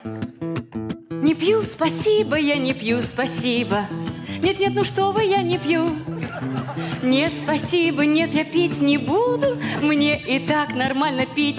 Не пью, спасибо, я не пью, спасибо. Нет-нет, ну что вы, я не пью. Нет, спасибо, нет, я пить не буду. Мне и так нормально пить.